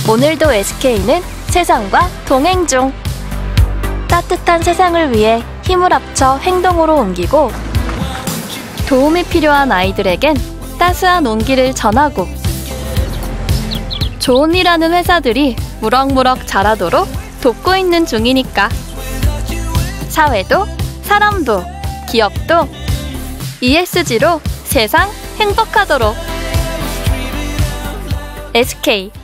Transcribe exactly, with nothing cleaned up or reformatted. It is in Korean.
오늘도 에스케이는 세상과 동행 중. 따뜻한 세상을 위해 힘을 합쳐 행동으로 옮기고, 도움이 필요한 아이들에겐 따스한 온기를 전하고, 좋은 일 하는 회사들이 무럭무럭 자라도록 돕고 있는 중이니까. 사회도, 사람도, 기업도 이에스지로 세상 행복하도록. 에스케이